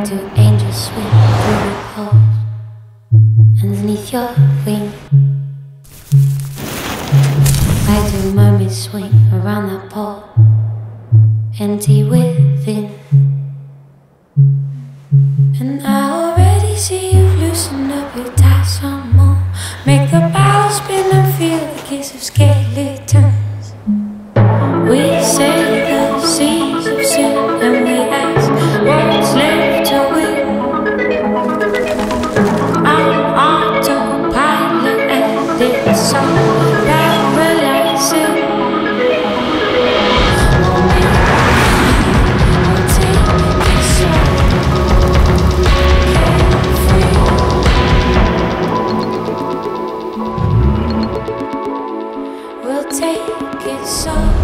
do angels swing through the holes underneath your wing? Why do mermaids swing around that pole, empty within? And I already see you've loosened up your ties some more. Make the bottle spin and feel the kiss of skeletons. We say the seas of sin and we ask what's left to win. I'm autopilot and it's so paralyzing. We'll take it so